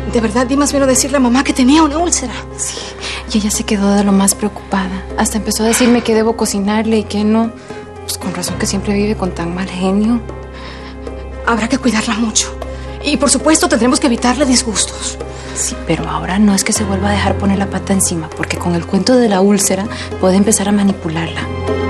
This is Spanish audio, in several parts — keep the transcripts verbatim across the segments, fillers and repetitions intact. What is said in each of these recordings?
De verdad, Dimas vino a decirle a mamá que tenía una úlcera. Sí, y ella se quedó de lo más preocupada. Hasta empezó a decirme que debo cocinarle y que no. Pues con razón que siempre vive con tan mal genio. Habrá que cuidarla mucho. Y por supuesto tendremos que evitarle disgustos. Sí, pero ahora no es que se vuelva a dejar poner la pata encima, porque con el cuento de la úlcera puede empezar a manipularla.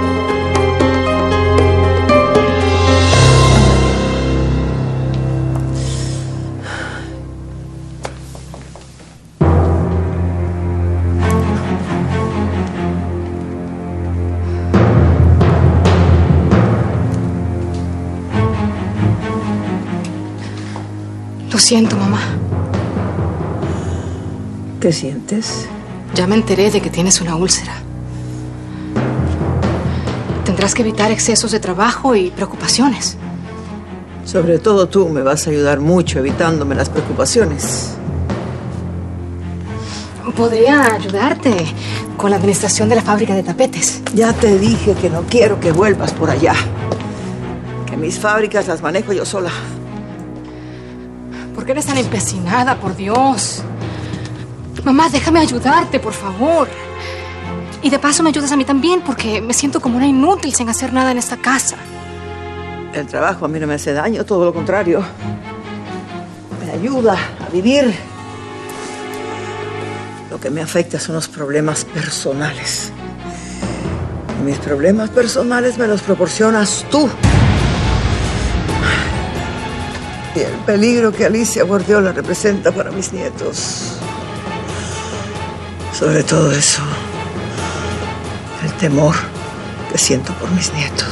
Lo siento, mamá. ¿Qué sientes? Ya me enteré de que tienes una úlcera. Tendrás que evitar excesos de trabajo y preocupaciones. Sobre todo tú me vas a ayudar mucho evitándome las preocupaciones. Podría ayudarte con la administración de la fábrica de tapetes. Ya te dije que no quiero que vuelvas por allá. Que mis fábricas las manejo yo sola. ¿Por qué eres tan empecinada, por Dios? Mamá, déjame ayudarte, por favor. Y de paso me ayudas a mí también, porque me siento como una inútil sin hacer nada en esta casa. El trabajo a mí no me hace daño, todo lo contrario. Me ayuda a vivir. Lo que me afecta son los problemas personales. Y mis problemas personales me los proporcionas tú. Y el peligro que Alicia Guardiola representa para mis nietos. Sobre todo eso, el temor que siento por mis nietos.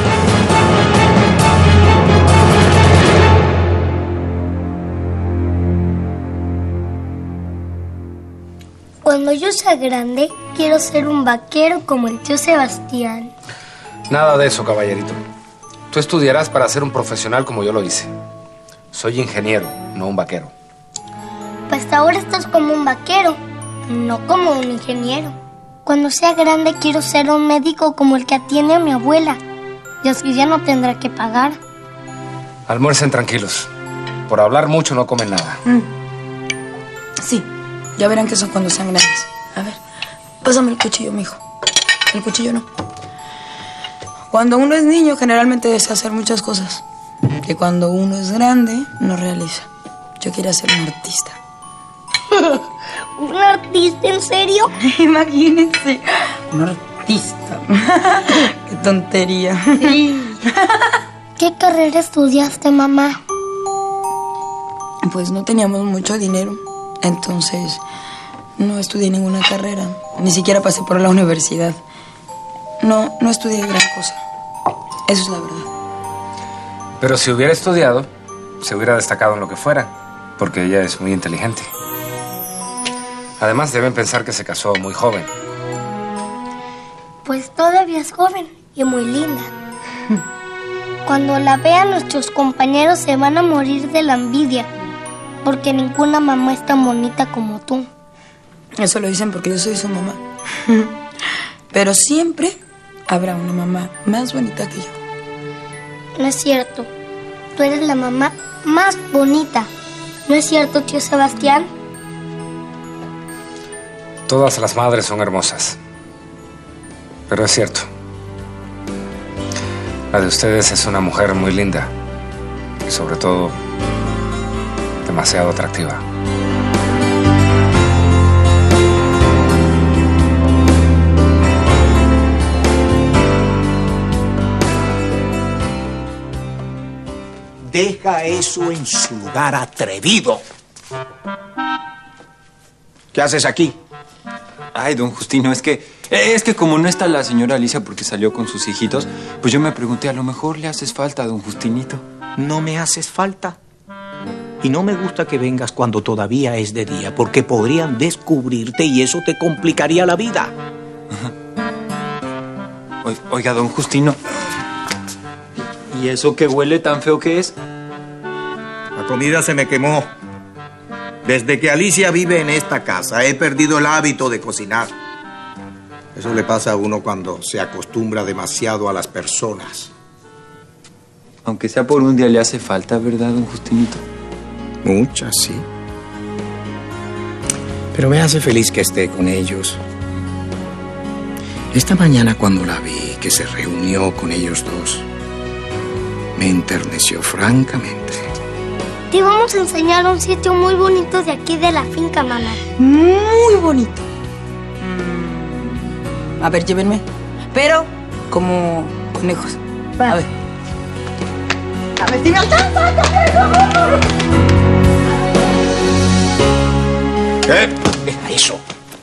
Cuando yo sea grande, quiero ser un vaquero como el tío Sebastián. Nada de eso, caballerito. Tú estudiarás para ser un profesional como yo lo hice. Soy ingeniero, no un vaquero. Pues ahora estás como un vaquero, no como un ingeniero. Cuando sea grande quiero ser un médico como el que atiende a mi abuela. Y así ya no tendrá que pagar. Almuercen tranquilos. Por hablar mucho no comen nada. Mm. Sí, ya verán que son cuando sean grandes. A ver, pásame el cuchillo, mijo. El cuchillo no. Cuando uno es niño generalmente desea hacer muchas cosas que cuando uno es grande no realiza. Yo quería ser un artista. ¿Un artista, en serio? Imagínense, un artista. Qué tontería. ¿Qué carrera estudiaste, mamá? Pues no teníamos mucho dinero, entonces no estudié ninguna carrera. Ni siquiera pasé por la universidad. No, no estudié gran cosa. Eso es la verdad. Pero si hubiera estudiado, se hubiera destacado en lo que fuera, porque ella es muy inteligente. Además, deben pensar que se casó muy joven. Pues todavía es joven y muy linda. Cuando la vean, nuestros compañeros se van a morir de la envidia, porque ninguna mamá es tan bonita como tú. Eso lo dicen porque yo soy su mamá. Pero siempre habrá una mamá más bonita que yo. No es cierto. Tú eres la mamá más bonita. ¿No es cierto, tío Sebastián? Todas las madres son hermosas. Pero es cierto. La de ustedes es una mujer muy linda. Y sobre todo, demasiado atractiva. Deja eso en su lugar, atrevido. ¿Qué haces aquí? Ay, don Justino, es que... Es que como no está la señora Alicia porque salió con sus hijitos, pues yo me pregunté, a lo mejor le haces falta a don Justinito. No me haces falta. Y no me gusta que vengas cuando todavía es de día, porque podrían descubrirte y eso te complicaría la vida. Oiga, don Justino, ¿y eso que huele tan feo que es? La comida se me quemó. Desde que Alicia vive en esta casa, he perdido el hábito de cocinar. Eso le pasa a uno cuando se acostumbra demasiado a las personas. Aunque sea por un día le hace falta, ¿verdad, don Justinito? Muchas, sí. Pero me hace feliz que esté con ellos. Esta mañana cuando la vi, que se reunió con ellos dos, me enterneció francamente. Te vamos a enseñar un sitio muy bonito de aquí de la finca, mamá. Muy bonito. Mm, A ver, llévenme. Pero como conejos. A ver. A ver si me alcanza. ¿Qué? Deja eso.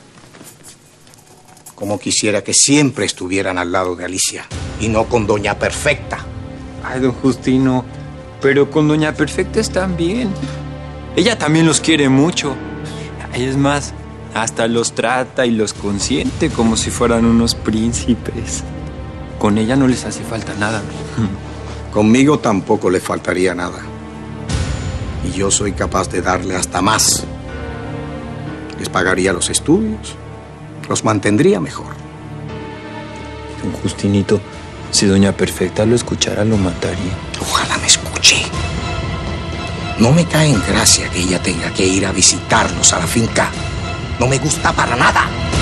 Como quisiera que siempre estuvieran al lado de Alicia y no con Doña Perfecta. Ay, don Justino, pero con Doña Perfecta están bien. Ella también los quiere mucho. Es más, hasta los trata y los consiente como si fueran unos príncipes. Con ella no les hace falta nada. Conmigo tampoco le faltaría nada. Y yo soy capaz de darle hasta más. Les pagaría los estudios, los mantendría mejor. Don Justinito, si Doña Perfecta lo escuchara, lo mataría. Ojalá me escuche. No me cae en gracia que ella tenga que ir a visitarlos a la finca. No me gusta para nada.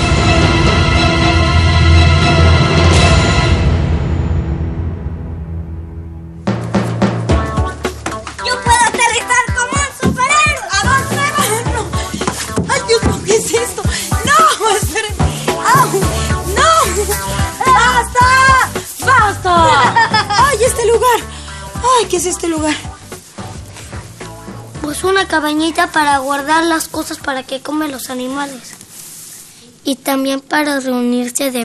¡Yo puedo aterrizar como un superhéroe! ¿A dónde? No. Ay, Dios mío, ¿qué es esto? No, espérenme. ¡Au! ¡No! ¡Basta! ¡Basta! ¡Ay, este lugar! ¡Ay, qué es este lugar! Pues una cabañita para guardar las cosas para que comen los animales. Y también para reunirse de